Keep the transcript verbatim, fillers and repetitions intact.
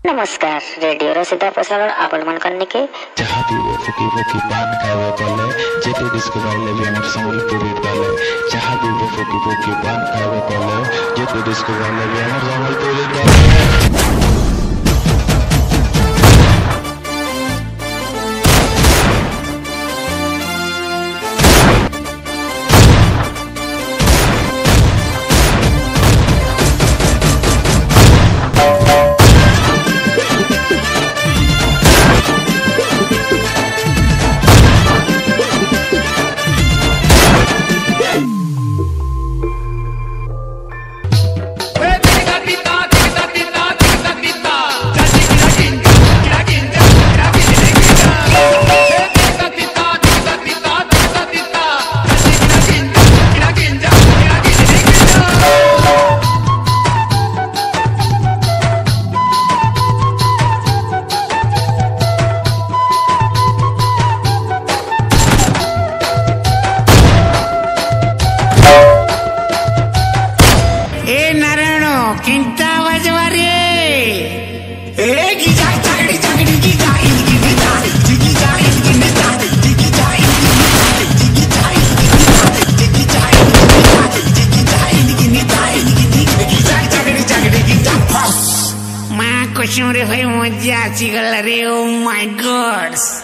नमस्कार रेडियो रो सीधा प्रसारण आपण मन करने के जहाँ भी वो फुकी फुकी पान खावे बोले जेते डिस्को वाले भी हमर संबलपुरी डाले जहाँ भी वो फुकी फुकी पान खावे बोले जेते डिस्को वाले भी हमर संबलपुरी डाले। किंता बजवा रे ए गिजा चागड़ी चागड़ी गिजा इनकी गिजा जिगी जा इनकी गिजा जिगी जा इनकी जिगी जा इनकी जिगी जा इनकी जिगी जा इनकी गिजा इनकी गिजा चागड़ी चागड़ी गिजा मां कुछ रे भाई मजा आसी गला रे ओ माय गॉड।